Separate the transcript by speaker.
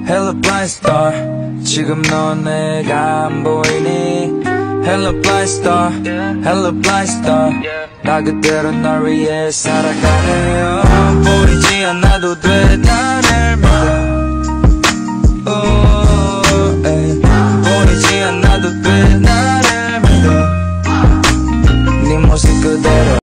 Speaker 1: Hello blind star 지금 넌 내가 안 보이니 Hello blind star Hello blind star 나 그대로 널 위해 살아가네요 보이지 않아도 돼